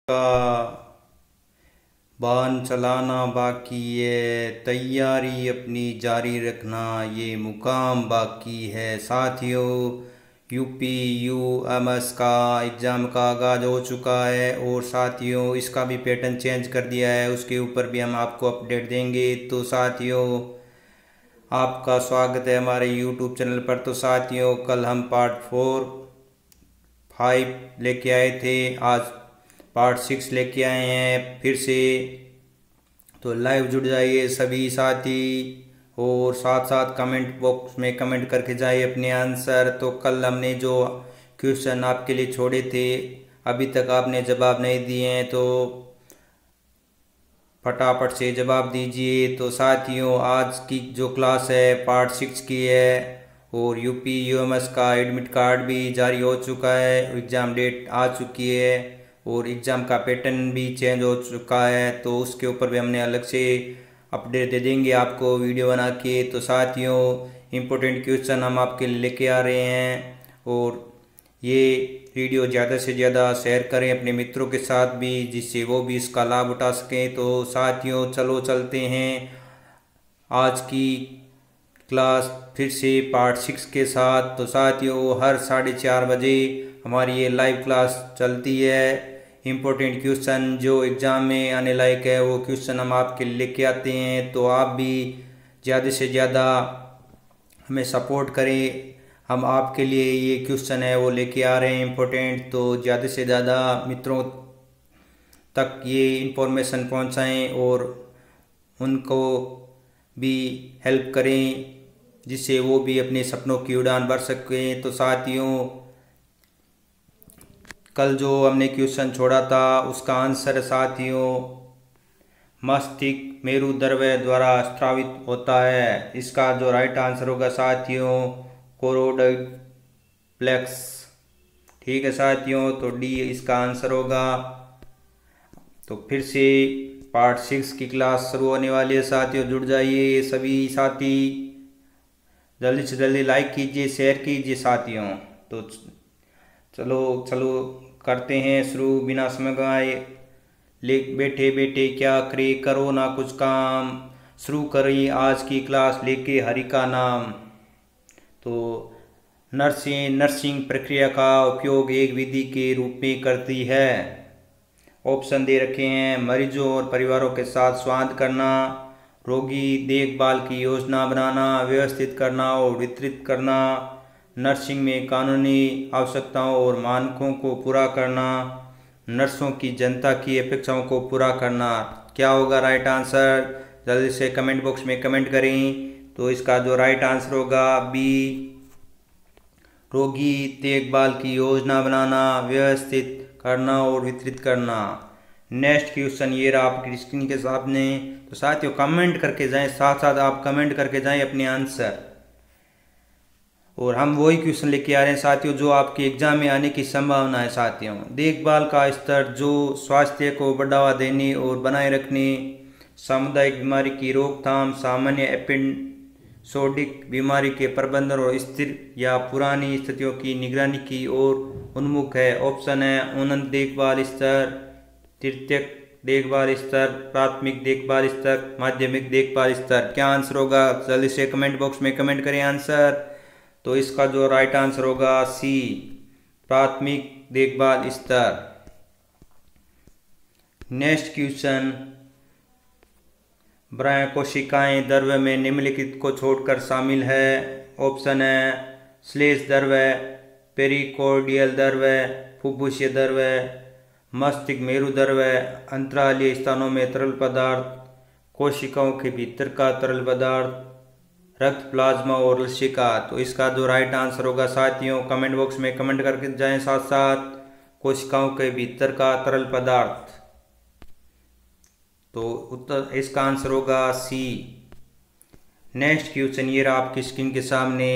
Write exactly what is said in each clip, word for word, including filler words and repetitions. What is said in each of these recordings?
का बान चलाना बाकी है, तैयारी अपनी जारी रखना ये मुकाम बाकी है। साथियों, यूपी यू एम एस का एग्ज़ाम का आगाज़ हो चुका है और साथियों इसका भी पैटर्न चेंज कर दिया है, उसके ऊपर भी हम आपको अपडेट देंगे। तो साथियों, आपका स्वागत है हमारे यूट्यूब चैनल पर। तो साथियों, कल हम पार्ट फोर फाइव लेके आए थे, आज पार्ट सिक्स लेके आए हैं फिर से। तो लाइव जुड़ जाइए सभी साथी और साथ साथ कमेंट बॉक्स में कमेंट करके जाइए अपने आंसर। तो कल हमने जो क्वेश्चन आपके लिए छोड़े थे, अभी तक आपने जवाब नहीं दिए हैं तो फटाफट से जवाब दीजिए। तो साथियों, आज की जो क्लास है पार्ट सिक्स की है और यूपी यूएमएस का एडमिट कार्ड भी जारी हो चुका है, एग्ज़ाम डेट आ चुकी है और एग्ज़ाम का पैटर्न भी चेंज हो चुका है। तो उसके ऊपर भी हमने अलग से अपडेट दे देंगे आपको वीडियो बना के। तो साथियों, इम्पोर्टेंट क्वेश्चन हम आपके लिए लेके आ रहे हैं और ये वीडियो ज़्यादा से ज़्यादा शेयर करें अपने मित्रों के साथ भी, जिससे वो भी इसका लाभ उठा सकें। तो साथियों, चलो चलते हैं आज की क्लास फिर से पार्ट सिक्स के साथ। तो साथियों, हर साढ़े चार बजे हमारी ये लाइव क्लास चलती है। इम्पोर्टेंट क्वेश्चन जो एग्ज़ाम में आने लायक है वो क्वेश्चन हम आपके लिए लेके आते हैं। तो आप भी ज़्यादा से ज़्यादा हमें सपोर्ट करें, हम आपके लिए ये क्वेश्चन है वो लेके आ रहे हैं इम्पोर्टेंट। तो ज़्यादा से ज़्यादा मित्रों तक ये इन्फॉर्मेशन पहुंचाएं और उनको भी हेल्प करें, जिससे वो भी अपने सपनों की उड़ान भर सकें। तो साथियों, कल जो हमने क्वेश्चन छोड़ा था उसका आंसर साथियों, मस्तिष्क मेरुदर्व्य द्वारा स्रावित होता है। इसका जो राइट आंसर होगा साथियों, कोरोइड प्लेक्स। ठीक है साथियों, तो डी इसका आंसर होगा। तो फिर से पार्ट सिक्स की क्लास शुरू होने वाली है साथियों, जुड़ जाइए सभी साथी, जल्दी से जल्दी लाइक कीजिए, शेयर कीजिए साथियों। तो चलो चलो करते हैं शुरू बिना समय गवाए। ले बैठे बैठे क्या करे, करो ना कुछ काम, शुरू करिए आज की क्लास लेके हरि का नाम। तो नर्सिंग नर्सिंग प्रक्रिया का उपयोग एक विधि के रूप में करती है। ऑप्शन दे रखे हैं, मरीजों और परिवारों के साथ संवाद करना, रोगी देखभाल की योजना बनाना, व्यवस्थित करना और वितरित करना, नर्सिंग में कानूनी आवश्यकताओं और मानकों को पूरा करना, नर्सों की जनता की अपेक्षाओं को पूरा करना। क्या होगा राइट आंसर? जल्दी से कमेंट बॉक्स में कमेंट करें। तो इसका जो राइट आंसर होगा बी, रोगी देखभाल की योजना बनाना, व्यवस्थित करना और वितरित करना। नेक्स्ट क्वेश्चन ये रहा आपकी स्क्रीन के सामने। तो साथियों, कमेंट करके जाएं, साथ साथ आप कमेंट करके जाएं अपने आंसर। और हम वही क्वेश्चन लेके आ रहे हैं साथियों जो आपके एग्जाम में आने की संभावना है साथियों। देखभाल का स्तर जो स्वास्थ्य को बढ़ावा देने और बनाए रखने, सामुदायिक बीमारी की रोकथाम, सामान्य एपिसोडिक बीमारी के प्रबंधन और स्थिर या पुरानी स्थितियों की निगरानी की ओर उन्मुख है। ऑप्शन है उन्नत देखभाल स्तर, तृतीयक देखभाल स्तर, प्राथमिक देखभाल स्तर, माध्यमिक देखभाल स्तर। क्या आंसर होगा? जल्दी से कमेंट बॉक्स में कमेंट करें आंसर। तो इसका जो राइट आंसर होगा सी, प्राथमिक देखभाल स्तर। नेक्स्ट क्वेश्चन, ब्राह्य कोशिकाएं द्रव्य में निम्नलिखित को छोड़कर शामिल है। ऑप्शन है श्लेष द्रव्य, पेरिकोर्डियल द्रव्य, फुफ्फुसीय द्रव्य, मस्तिष्क मेरुद्रव्य, अंतरालीय स्थानों में तरल पदार्थ, कोशिकाओं के भीतर का तरल पदार्थ, रक्त प्लाज्मा और लसिका। तो इसका जो राइट आंसर होगा साथियों, कमेंट बॉक्स में कमेंट करके जाएं साथ साथ, कोशिकाओं के भीतर का तरल पदार्थ। तो उत्तर इसका आंसर होगा सी। नेक्स्ट क्वेश्चन ये रहा आपकी स्क्रीन के सामने,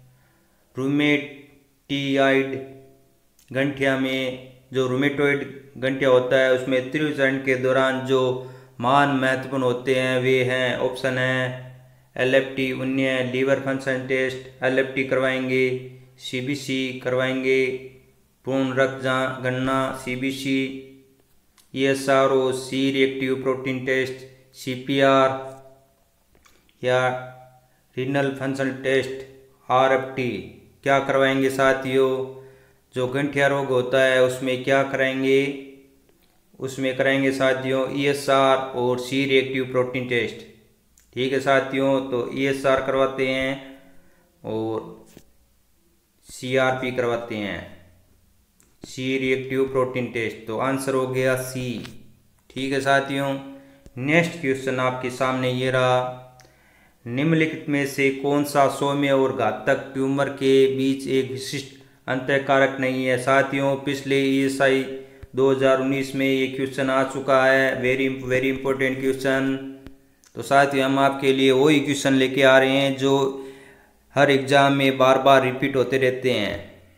रूमेटियाइड गंठिया में जो रूमेटोइड गंठिया होता है उसमें तीव्र चरण के दौरान जो मान महत्वपूर्ण होते हैं वे हैं। ऑप्शन है एल एफ टी उन्नय, liver function test, L F T करवाएंगे, सी बी सी करवाएंगे, पूर्ण रक्त गणना C B C, E S R O, C reactive protein test, C P R या renal function test, R F T क्या करवाएंगे साथियों। जो गठिया रोग होता है उसमें क्या कराएंगे, उसमें कराएंगे साथियों ई एस आर और सी रिएक्टिव प्रोटीन टेस्ट। ठीक है साथियों, तो ई एस आर करवाते हैं और सी आर पी करवाते हैं, सी रिएक्टिव प्रोटीन टेस्ट। तो आंसर हो गया सी। ठीक है साथियों, नेक्स्ट क्वेश्चन आपके सामने ये रहा, निम्नलिखित में से कौन सा सौम्य और घातक ट्यूमर के बीच एक विशिष्ट अंतःकारक नहीं है। साथियों पिछले ई एस आई दो हज़ार उन्नीस में ये क्वेश्चन आ चुका है, वेरी वेरी इंपॉर्टेंट क्वेश्चन। तो साथियों हम आपके लिए वही क्वेश्चन लेके आ रहे हैं जो हर एग्जाम में बार बार रिपीट होते रहते हैं।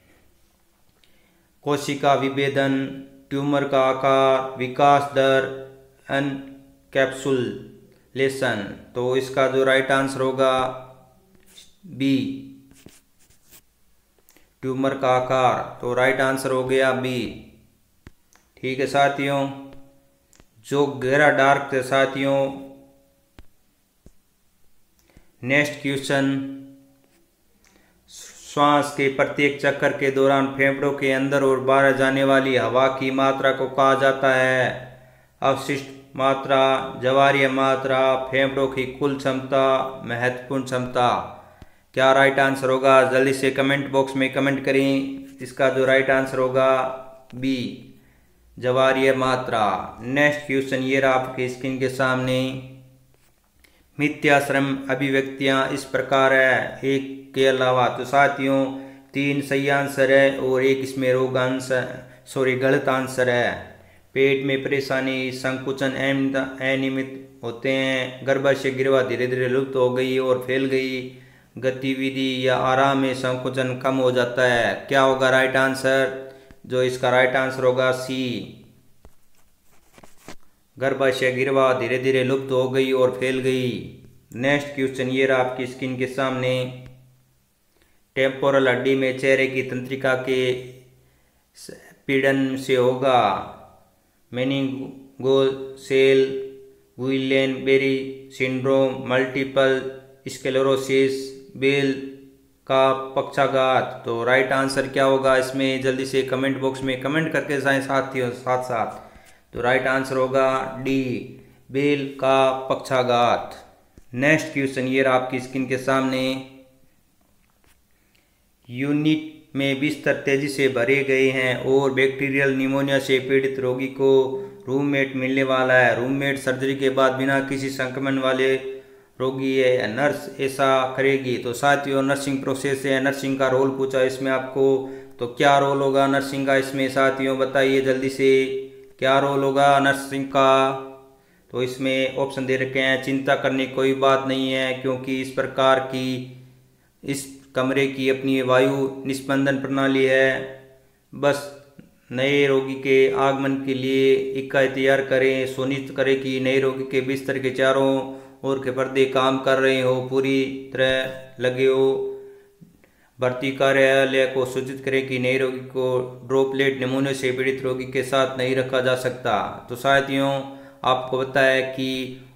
कोशिका विभेदन, ट्यूमर का आकार, विकास दर, एनकैप्सुलेशन। तो इसका जो राइट आंसर होगा बी, ट्यूमर का आकार। तो राइट आंसर हो गया बी। ठीक है साथियों, जो गहरा डार्क है साथियों, नेक्स्ट क्वेश्चन, श्वास के प्रत्येक चक्कर के दौरान फेफड़ों के अंदर और बाहर जाने वाली हवा की मात्रा को कहा जाता है अवशिष्ट मात्रा, जवारीय मात्रा, फेफड़ों की कुल क्षमता, महत्वपूर्ण क्षमता। क्या राइट आंसर होगा, जल्दी से कमेंट बॉक्स में कमेंट करें। इसका जो राइट आंसर होगा बी, जवारीय मात्रा। नेक्स्ट क्वेश्चन ये रहा आपके स्क्रीन के सामने, मिथ्याश्रम अभिव्यक्तियां इस प्रकार है, एक के अलावा। तो साथियों तीन सही आंसर है और एक इसमें रोग आंसर सॉरी गलत आंसर है। पेट में परेशानी, संकुचन अनियमित होते हैं, गर्भाशय गिरवा धीरे धीरे लुप्त हो गई और फैल गई, गतिविधि या आराम में संकुचन कम हो जाता है। क्या होगा राइट आंसर, जो इसका राइट आंसर होगा सी, गर्भाशय गिरवा धीरे धीरे लुप्त हो गई और फैल गई। नेक्स्ट क्वेश्चन ये रहा आपकी स्क्रीन के सामने, टेम्पोरल हड्डी में चेहरे की तंत्रिका के पीड़न से होगा meningocele Guillain Barre syndrome, multiple sclerosis, Bell का पक्षाघात। तो राइट आंसर क्या होगा इसमें, जल्दी से कमेंट बॉक्स में कमेंट करके जाएं साथियों साथ साथ। तो राइट आंसर होगा डी, बेल का पक्षाघात। नेक्स्ट क्वेश्चन ये रहा आपकी स्क्रीन के सामने, यूनिट में बिस्तर तेजी से भरे गए हैं और बैक्टीरियल निमोनिया से पीड़ित रोगी को रूममेट मिलने वाला है। रूममेट सर्जरी के बाद बिना किसी संक्रमण वाले रोगी है, नर्स ऐसा करेगी। तो साथियों नर्सिंग प्रोसेस है, नर्सिंग का रोल पूछा इसमें आपको। तो क्या रोल होगा नर्सिंग का इसमें साथियों, बताइए जल्दी से, क्या रोल होगा नर्सिंग का। तो इसमें ऑप्शन दे रखे हैं, चिंता करने की कोई बात नहीं है क्योंकि इस प्रकार की इस कमरे की अपनी वायु निस्पंदन प्रणाली है, बस नए रोगी के आगमन के लिए इकाई तैयार करें, सुनिश्चित करें कि नए रोगी के बिस्तर के चारों ओर के पर्दे काम कर रहे हो, पूरी तरह लगे हो। भर्ती कार्यालय को सूचित करें कि नए रोगी को ड्रॉपलेट निमोनिया से पीड़ित रोगी के साथ नहीं रखा जा सकता। तो साथियों आपको पता है कि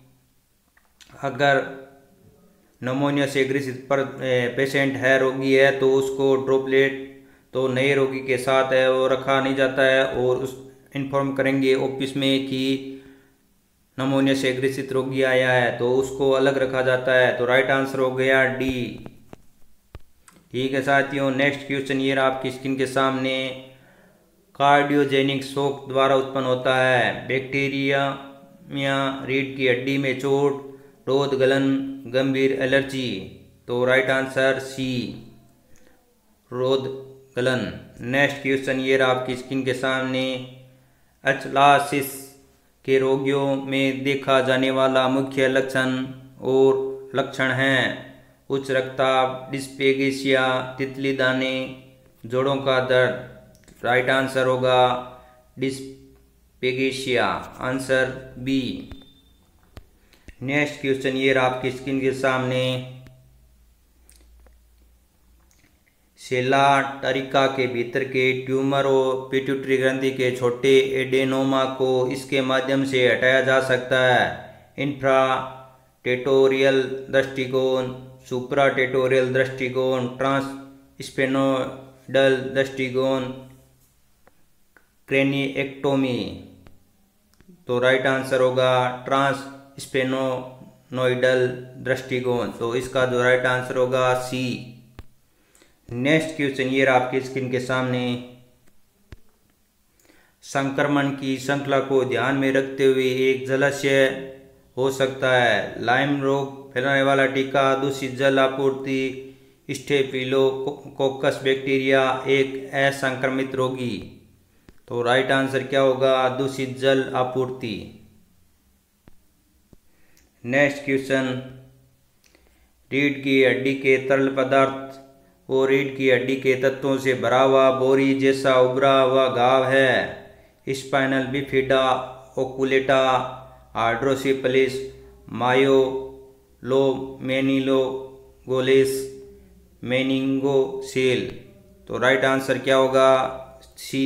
अगर निमोनिया से ग्रसित पर पेशेंट है, रोगी है, तो उसको ड्रॉपलेट तो नए रोगी के साथ है वो रखा नहीं जाता है और उस इन्फॉर्म करेंगे ऑफिस में कि निमोनिया से ग्रसित रोगी आया है तो उसको अलग रखा जाता है। तो राइट आंसर हो गया डी। ठीक है साथियों, नेक्स्ट क्वेश्चन ये रहा आपकी स्क्रीन के सामने, कार्डियोजेनिक शॉक द्वारा उत्पन्न होता है, बैक्टीरिया या रीढ़ की हड्डी में चोट, रोध गलन, गंभीर एलर्जी। तो राइट आंसर सी, रोध गलन। नेक्स्ट क्वेश्चन ये रहा आपकी स्क्रीन के सामने, एचलासिस के रोगियों में देखा जाने वाला मुख्य लक्षण और लक्षण हैं उच्च रक्तचाप, डिस्पेगेसिया, तितली दाने, जोड़ों का दर्द। राइट आंसर होगा dysphagia, answer B. Next question ये रहा आपकी स्क्रीन के सामने, सेला टरिका के भीतर के ट्यूमर और पिट्यूटरी ग्रंथि के छोटे एडेनोमा को इसके माध्यम से हटाया जा सकता है। इंफ्रा टेटोरियल दृष्टिकोण, सुप्रा टेटोरियल दृष्टिकोण, ट्रांस स्पेनोइडल दृष्टिकोण, क्रेनिएक्टोमी। तो राइट आंसर होगा ट्रांस स्पेनोइडल दृष्टिकोण। तो इसका जो राइट आंसर होगा सी। नेक्स्ट क्वेश्चन ये रहा आपकी स्क्रीन के सामने। संक्रमण की श्रृंखला को ध्यान में रखते हुए एक जलाशय हो सकता है। लाइम रोग फैलाने वाला टीका, दूषित जल आपूर्ति, स्टेफिलोकोकस बैक्टीरिया, एक असंक्रमित रोगी। तो राइट आंसर क्या होगा? दूषित जल आपूर्ति। नेक्स्ट क्वेश्चन, रीढ़ की हड्डी के तरल पदार्थ और रीढ़ की हड्डी के तत्वों से भरा हुआ बोरी जैसा उभरा हुआ घाव है। Spinal bifida occulta, hydrocephalus, myelomeningocele, meningocele. तो राइट आंसर क्या होगा? सी।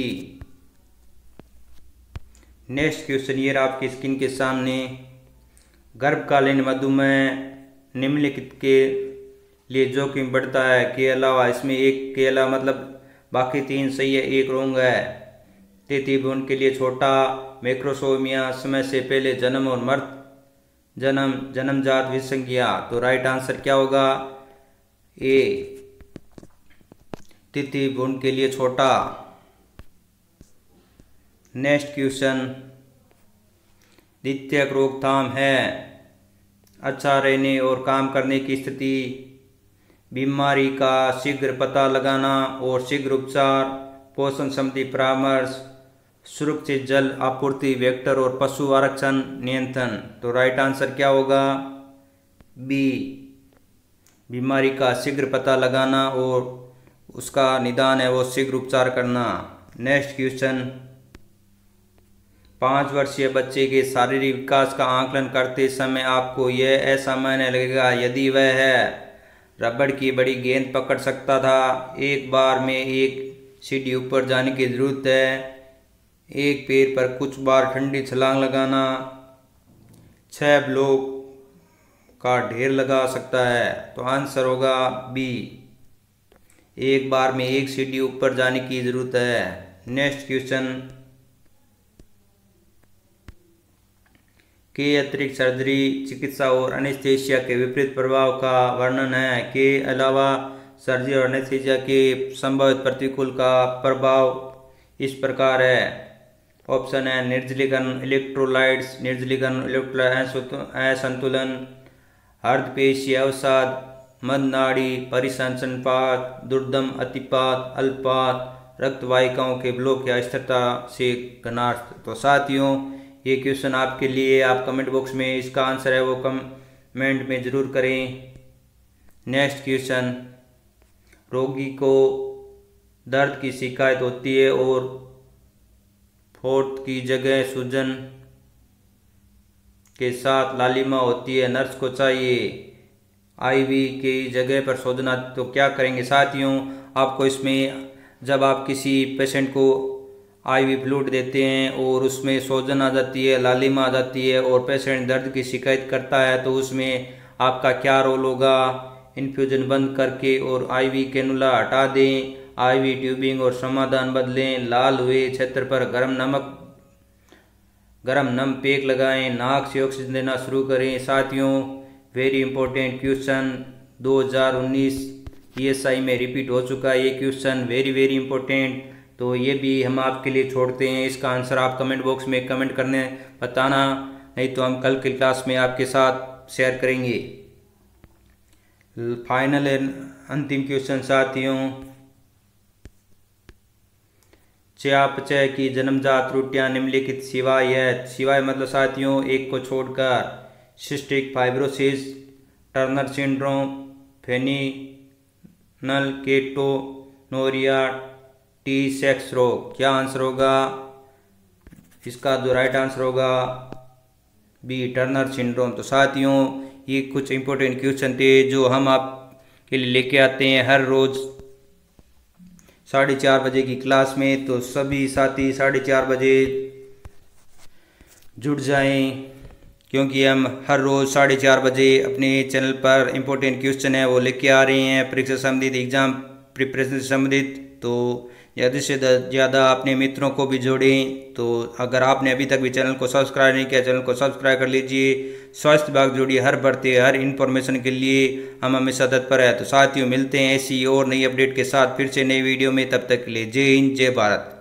नेक्स्ट क्वेश्चन ये रहा आपकी स्क्रीन के सामने। गर्भकालीन मधुमेह निम्नलिखित के लिए जोखिम बढ़ता है के अलावा, इसमें एक के अलावा मतलब बाकी तीन सही है, एक रॉन्ग है। तैतीस भ्रूण के लिए छोटा, मैक्रोसोमिया, समय से पहले जन्म और मृत जन्म, जन्मजात विसंज्ञा। तो राइट आंसर क्या होगा? ए, तैतीस भ्रूण के लिए छोटा। नेक्स्ट क्वेश्चन, द्वितीयक रोकथाम है अच्छा रहने और काम करने की स्थिति, बीमारी का शीघ्र पता लगाना और शीघ्र उपचार, पोषण संबंधी परामर्श, सुरक्षित जल आपूर्ति, वेक्टर और पशु आरक्षण नियंत्रण। तो राइट आंसर क्या होगा? बी, बीमारी का शीघ्र पता लगाना और उसका निदान है वो शीघ्र उपचार करना। नेक्स्ट क्वेश्चन, पाँच वर्षीय बच्चे के शारीरिक विकास का आकलन करते समय आपको यह असामान्य लगेगा यदि वह है रबड़ की बड़ी गेंद पकड़ सकता था, एक बार में एक सीढ़ी ऊपर जाने की जरूरत है, एक पैर पर कुछ बार ठंडी छलांग लगाना, छह ब्लॉक का ढेर लगा सकता है। तो आंसर होगा बी, एक बार में एक सीढ़ी ऊपर जाने की जरूरत है। नेक्स्ट क्वेश्चन, के अतिरिक्त सर्जरी चिकित्सा और एनेस्थीसिया के विपरीत प्रभाव का वर्णन है। के अलावा सर्जरी और एनेस्थीसिया के संभावित प्रतिकूल का प्रभाव इस प्रकार है। ऑप्शन है निर्जलीकरण, इलेक्ट्रोलाइट्स, निर्जलीकरण, इलेक्ट्रोलाइट असंतुलन, हृदयपेशी अवसाद, मदनाड़ी, परिसंचनपात, दुर्दम अतिपात, अल्पपात, रक्त वाहिकाओं के ब्लॉक या स्थिरता से घनार्थ। तो साथियों ये क्वेश्चन आपके लिए, आप कमेंट बॉक्स में इसका आंसर है वो कमेंट में ज़रूर करें। नेक्स्ट क्वेश्चन, रोगी को दर्द की शिकायत होती है और फोर्थ की जगह सूजन के साथ लालिमा होती है, नर्स को चाहिए आईवी की जगह पर सोजना, तो क्या करेंगे साथियों? आपको इसमें जब आप किसी पेशेंट को आईवी फ्लूइड देते हैं और उसमें सोजन आ जाती है, लालिमा आ जाती है और पेशेंट दर्द की शिकायत करता है, तो उसमें आपका क्या रोल होगा? इन्फ्यूजन बंद करके और आईवी कैनुला हटा दें, आईवी ट्यूबिंग और समाधान बदलें, लाल हुए क्षेत्र पर गर्म नमक गर्म नम पैक लगाएं, नाक से ऑक्सीजन देना शुरू करें। साथियों वेरी इंपॉर्टेंट क्वेश्चन दो हज़ार उन्नीस ईएसआई में रिपीट हो चुका है ये क्वेश्चन, वेरी वेरी इंपॉर्टेंट। तो ये भी हम आपके लिए छोड़ते हैं, इसका आंसर आप कमेंट बॉक्स में कमेंट करने बताना, नहीं तो हम कल की क्लास में आपके साथ शेयर करेंगे। फाइनल अंतिम क्वेश्चन साथियों, चयापचय की जन्मजात त्रुटियां निम्नलिखित सिवाय है, सिवाय मतलब साथियों एक को छोड़कर, cystic fibrosis, Turner syndrome, phenylketonuria, Tay-Sachs रोग। क्या आंसर होगा इसका? जो राइट आंसर होगा बी, टर्नर सिंड्रोम। तो साथियों ये कुछ इंपॉर्टेंट क्वेश्चन थे जो हम आपके लिए लेके आते हैं हर रोज़ साढ़े चार बजे की क्लास में। तो सभी साथी साढ़े चार बजे जुड़ जाएं, क्योंकि हम हर रोज़ साढ़े चार बजे अपने चैनल पर इम्पोर्टेंट क्वेश्चन है वो लेके आ रहे हैं परीक्षा संबंधित, एग्ज़ाम प्रिपरेशन से संबंधित। तो ज़्यादा से ज़्यादा अपने मित्रों को भी जोड़ें। तो अगर आपने अभी तक भी चैनल को सब्सक्राइब नहीं किया, चैनल को सब्सक्राइब कर लीजिए। स्वास्थ्य विभाग जुड़िए हर भर्ती हर इन्फॉर्मेशन के लिए हम हमेशा तत्पर है। तो साथियों मिलते हैं ऐसी और नई अपडेट के साथ फिर से नई वीडियो में, तब तक के लिए जय हिंद जय भारत।